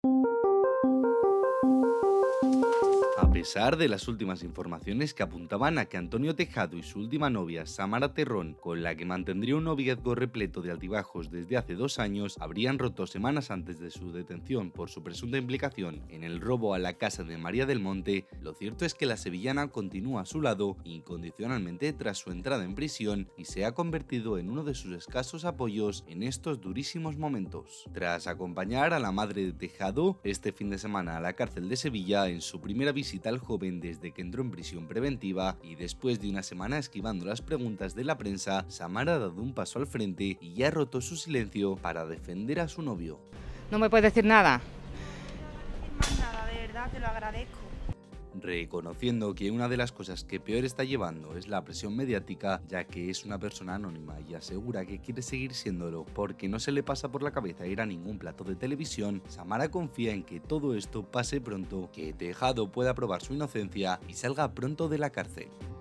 A pesar de las últimas informaciones que apuntaban a que Antonio Tejado y su última novia, Samara Terrón, con la que mantendría un noviazgo repleto de altibajos desde hace 2 años, habrían roto semanas antes de su detención por su presunta implicación en el robo a la casa de María del Monte, lo cierto es que la sevillana continúa a su lado incondicionalmente tras su entrada en prisión y se ha convertido en uno de sus escasos apoyos en estos durísimos momentos. Tras acompañar a la madre de Tejado este fin de semana a la cárcel de Sevilla en su primera visita al joven desde que entró en prisión preventiva y después de una semana esquivando las preguntas de la prensa, Samara ha dado un paso al frente y ya ha roto su silencio para defender a su novio. ¿No me puedes decir nada? Más nada, de verdad, te lo agradezco. Reconociendo que una de las cosas que peor está llevando es la presión mediática, ya que es una persona anónima y asegura que quiere seguir siéndolo porque no se le pasa por la cabeza ir a ningún plato de televisión, Samara confía en que todo esto pase pronto, que Tejado pueda probar su inocencia y salga pronto de la cárcel.